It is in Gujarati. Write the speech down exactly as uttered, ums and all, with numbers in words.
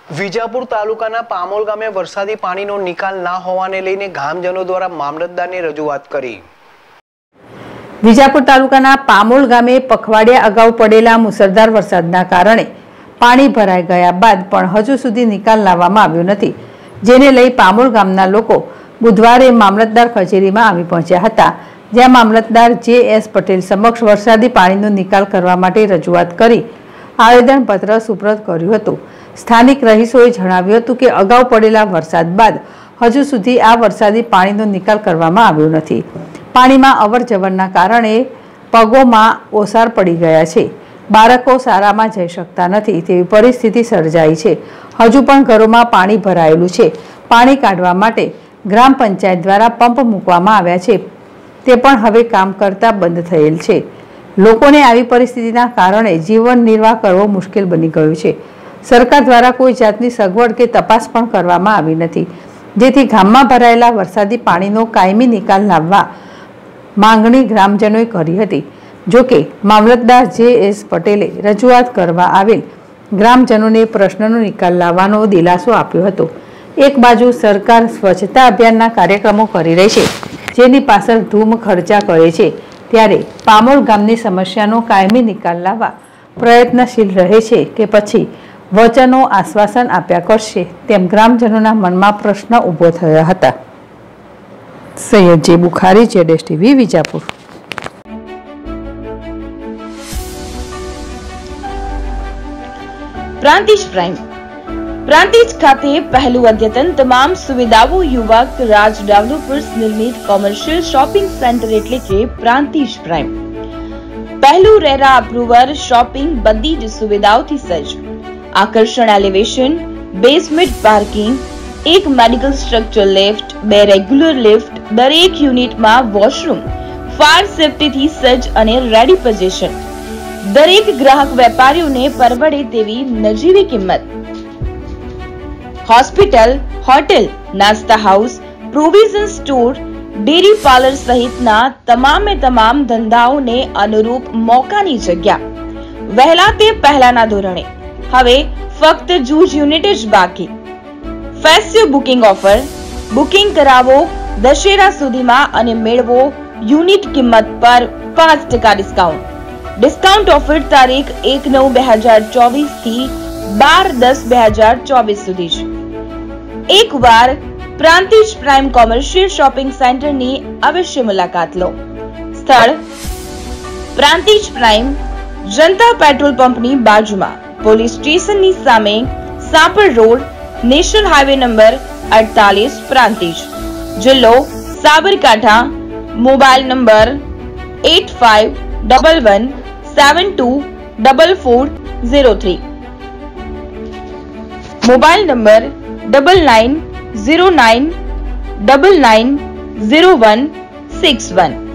વિજાપુર તાલુકાના પામોલ ગામે વરસાદી પાણીનો નિકાલ ના હોવાને લઈને ગામજનો દ્વારા મામલતદારને રજૂઆત કરી। વિજાપુર તાલુકાના પામોલ ગામે પખવાડિયા અગાઉ પડેલા મુસળધાર વરસાદના કારણે પાણી ભરાઈ ગયા બાદ પણ હજુ સુધી નિકાલ લાવવામાં આવ્યો નથી, જેને લઈ પામોલ ગામના લોકો બુધવારે મામલતદાર કચેરીમાં આવી પહોંચ્યા હતા, જ્યાં મામલતદાર જે એસ પટેલ સમક્ષ વરસાદી પાણીનો નિકાલ કરવા માટે રજૂઆત કરી આવેદનપત્ર સુપ્રત કર્યું હતું। સ્થાનિક રહીશોએ જણાવ્યું હતું કે અગાઉ પડેલા વરસાદ બાદ હજુ સુધી આ વરસાદી પાણીનો નિકાલ કરવામાં આવ્યો નથી। પાણીમાં અવર જવરના કારણે પગોમાં ઓસાર પડી ગયા છે, બાળકો શાળામાં જઈ શકતા નથી તેવી પરિસ્થિતિ સર્જાઈ છે। હજુ પણ ઘરોમાં પાણી ભરાયેલું છે। પાણી કાઢવા માટે ગ્રામ પંચાયત દ્વારા પંપ મૂકવામાં આવ્યા છે, તે પણ હવે કામ કરતા બંધ થયેલ છે। લોકોને આવી પરિસ્થિતિના કારણે જીવન નિર્વાહ કરવો મુશ્કેલ બની ગયું છે। સરકાર દ્વારા કોઈ જાતની સગવડ કે તપાસ પણ કરવામાં આવી નથી, જેથી ગામમાં ભરાયેલા વરસાદી પાણીનો કાયમી નિકાલ લાવવા માંગણી ગ્રામજનોએ કરી હતી। જોકે મામલતદાર જે એસ પટેલે રજૂઆત કરવા આવેલ ગ્રામજનોને પ્રશ્નનો નિકાલ લાવવાનો દિલાસો આપ્યો હતો। એક બાજુ સરકાર સ્વચ્છતા અભિયાનના કાર્યક્રમો કરી રહી છે, જેની પાછળ ધૂમ ખર્ચા કરે છે, ત્યારે પામોલ ગામની સમસ્યાનો કાયમી નિકાલ લાવવા પ્રયત્નશીલ રહે છે કે પછી વચનો આશ્વાસન આપ્યા કરશે, તેમ ગ્રામજનોના મનમાં પ્રશ્ન ઊભો થયા હતા। સૈયદ જે બુખારી, જેડેશ ટીવી, વિજાપુર। પ્રાંતિજ પ્રાઇમ પ્રાંતિજ ખાતે પહેલું અદ્યતન તમામ સુવિધાઓ યુવક રાજ ડેવલપર્સ નિર્મિત કોમર્શિયલ શોપિંગ સેન્ટર એટલે કે પ્રાંતિજ પ્રાઇમ। પહેલું રેરા અપ્રુવર શોપિંગ બધી જ સુવિધાઓથી સજ્જ, આકર્ષણ એલિવેશન, બેઝમેન્ટ પાર્કિંગ, એક મેડિકલ સ્ટ્રક્ચર લિફ્ટ, બે રેગ્યુલર લિફ્ટ, દરેક યુનિટમાં વોશરૂમ, ફાયર સેફ્ટીથી સજ્જ અને રેડી પોઝિશન, દરેક ગ્રાહક વેપારીઓને પરવડે તેવી નજીવી કિંમત। હોસ્પિટલ, હોટેલ, નાસ્તા house, provision store, dairy parlour સહિતના તમામે તમામ ધંધાઓને અનુરૂપ મોકાની જગ્યા। વહેલા તે પહેલાના ધોરણે હવે ફક્ત જૂજ યુનિટ જ બાકી। ફેસ્ટિવ બુકિંગ ઓફર, બુકિંગ કરાવો દશેરા સુધીમાં અને મેળવો યુનિટ કિંમત પર પાંચ ટકા ડિસ્કાઉન્ટ। ડિસ્કાઉન્ટ ઓફર તારીખ એક નવ બે હજાર ચોવીસ થી બાર દસ બે હજાર ચોવીસ સુધી છે। એકવાર પ્રાંતિજ પ્રાઇમ કોમર્શિયલ શોપિંગ સેન્ટરની અવશ્ય મુલાકાત લો। સ્થળ પ્રાંતિજ પ્રાઇમ, જનતા પેટ્રોલ પંપની બાજુમાં, પોલીસ સ્ટેશનની સામે, Sapar road, national highway number અડતાલીસ, પ્રાંતિજ, જિલ્લો Sabarkantha. Mobile number eight five double one seven two double four zero three, mobile number double nine zero nine double nine zero one six one.